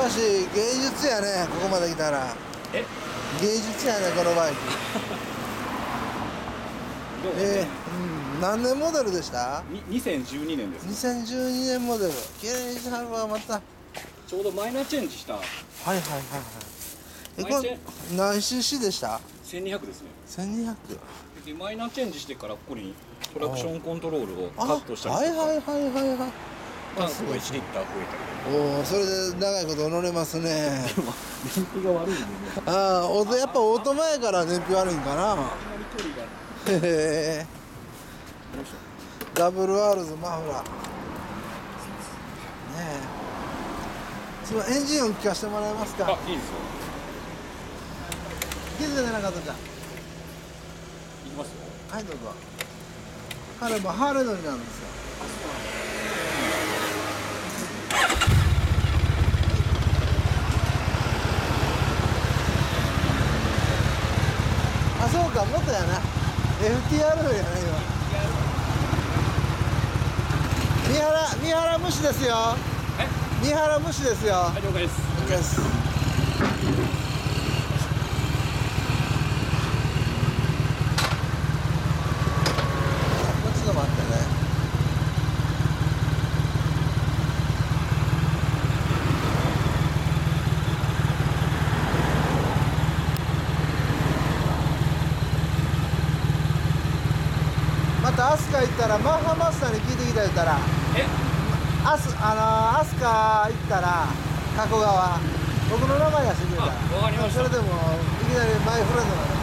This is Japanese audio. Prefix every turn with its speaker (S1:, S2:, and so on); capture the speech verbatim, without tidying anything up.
S1: かし芸術やね、ここまで来たら。
S2: え
S1: 芸術やね、このバイク。えー、うん、何年モデルでした？
S2: ににせんじゅうにねんです。
S1: にせんじゅうにねんモデル。綺麗にしはるわ、また。
S2: ちょうどマイナーチェンジした
S1: はいはいはいはい。え、これ何 シーシー でした？
S2: せんにひゃくですね。
S1: せんにひゃく。
S2: でマイナーチェンジしてからここにトラクションコントロールをカットしたりとか、
S1: はいはいはいはいはい。
S2: タンクがいちリッター増えたり。
S1: おお、それで長いこと乗れますね。
S2: でも燃費が悪いんでね。
S1: ああ、おやっぱオートマやから燃費悪いんかな。
S2: あんまり距離が。
S1: へえ。ダブルワールズマフラー。ねえ。ちょっとエンジン音聞かせてもらえますか。
S2: あ、いいですよ。
S1: 気づいてなかったじゃん。
S2: いきますよ。
S1: はい、どうぞ。彼もハーレー乗りなんですよ。あ、そうか、元やな。エフティーアール やな、今。三原、三原無視ですよ。
S2: え？
S1: 三原無視ですよ。
S2: はい、了解です。
S1: 了解です。ちょっと待ってね。また飛鳥行ったらマッハマスターに聞いてきた言ったら、
S2: え？
S1: あすあのー、飛鳥行ったら加古川僕の名前出してくれたら、
S2: あ、わかりました。
S1: それでもいきなりマイフレンドがね